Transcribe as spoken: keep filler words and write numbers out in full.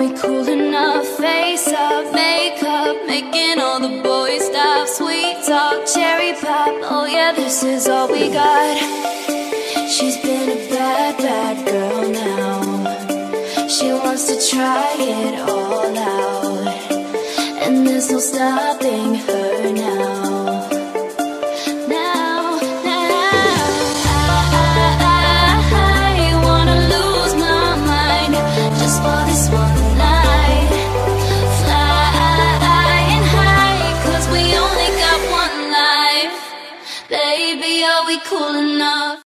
we cool enough? Face up, makeup, making all the boys stop. Sweet talk, cherry pop, oh yeah, this is all we got. She's been a bad, bad girl now. She wants to try it all out, and there's no stopping her now. Baby, are we cool enough?